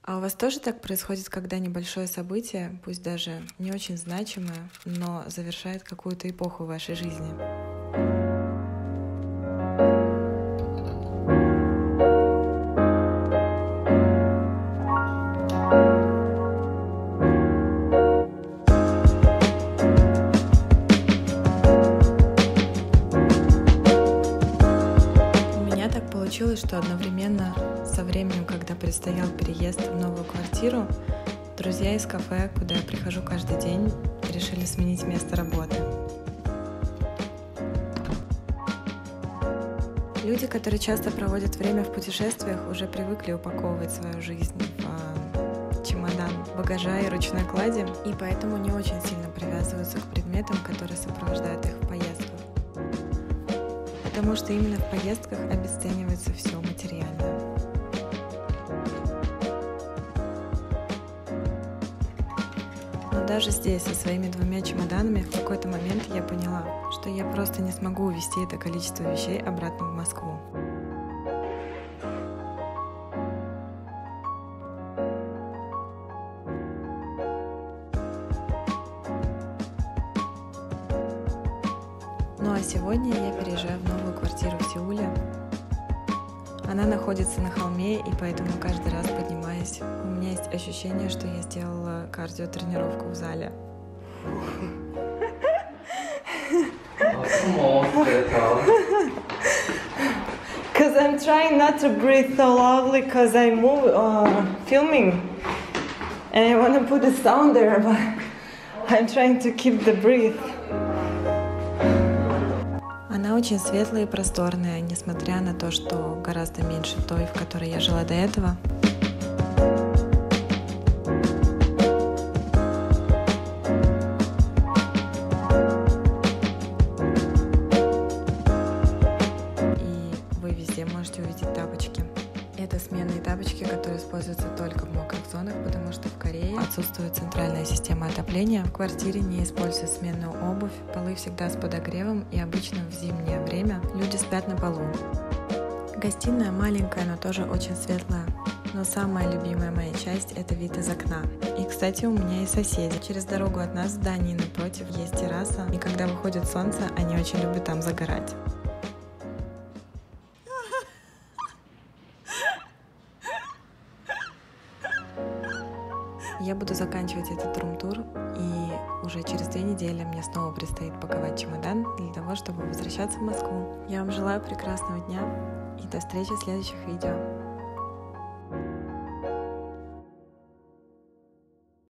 А у вас тоже так происходит, когда небольшое событие, пусть даже не очень значимое, но завершает какую-то эпоху в вашей жизни? У меня так получилось, что одновременно со временем, когда предстоял переезд в новую квартиру, друзья из кафе, куда я прихожу каждый день, решили сменить место работы. Люди, которые часто проводят время в путешествиях, уже привыкли упаковывать свою жизнь в чемодан багажа и ручной клади, и поэтому не очень сильно привязываются к предметам, которые сопровождают их в поездках. Потому что именно в поездках обесценивается все материальное. Но даже здесь, со своими 2 чемоданами, в какой-то момент я поняла, что я просто не смогу увезти это количество вещей обратно в Москву. Ну а сегодня я переезжаю в новую квартиру в Сеуле. Она находится на холме, и поэтому каждый раз, поднимаясь, у меня есть ощущение, что я сделала кардиотренировку в зале. Because I'm trying not to breathe so loudly because I move filming and I want to put a sound there, but I'm trying to keep the breath. Она очень светлая и просторная, несмотря на то, что гораздо меньше той, в которой я жила до этого. И вы везде можете увидеть тапочки. Это сменные тапочки, которые используются только в мокрых зонах, потому что в Корее отсутствует центральная система отопления. В квартире не используют сменную обувь, полы всегда с подогревом, и обычно в зимнее время люди спят на полу. Гостиная маленькая, но тоже очень светлая. Но самая любимая моя часть — это вид из окна. И, кстати, у меня есть соседи. Через дорогу от нас в здании напротив есть терраса, и когда выходит солнце, они очень любят там загорать. Я буду заканчивать этот рум-тур, и уже через 2 недели мне снова предстоит паковать чемодан для того, чтобы возвращаться в Москву. Я вам желаю прекрасного дня и до встречи в следующих видео.